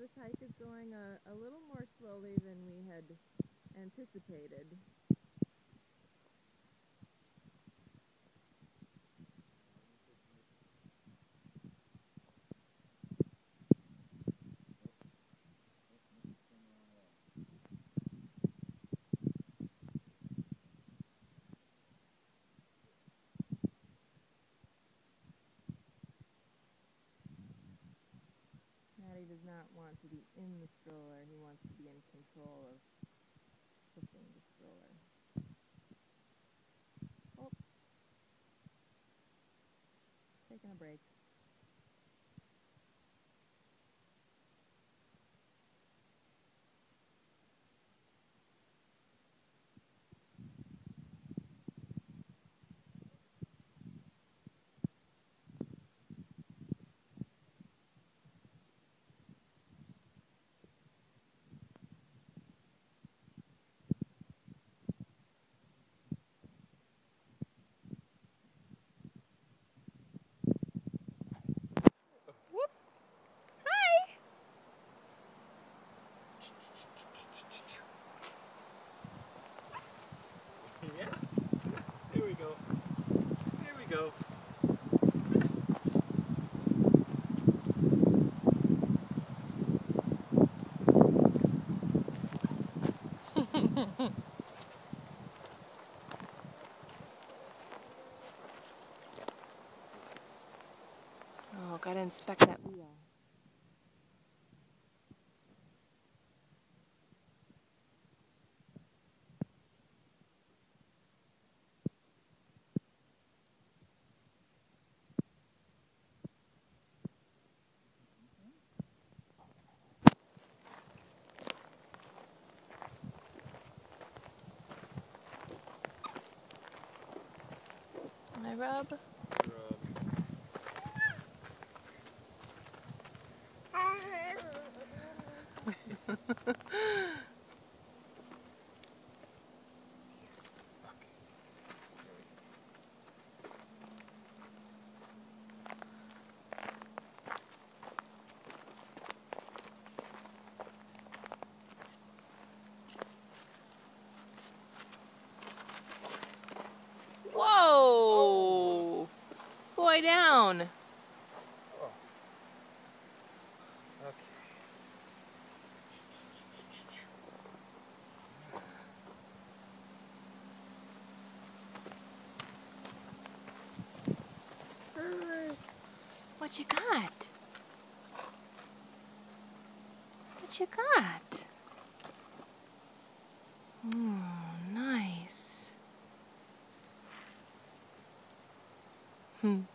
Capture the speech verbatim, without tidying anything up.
this hike is going a, a little more slowly than we had anticipated. Mattie does not want to be in the stroller. He wants to be in control of pushing the stroller. Oh, taking a break. Whoop! Hi! Yeah, here we go. Here we go. Oh, gotta inspect that wheel. My rub. Whoa! Boy down. Oh. Okay. What you got? What you got? Oh, nice. Hmm.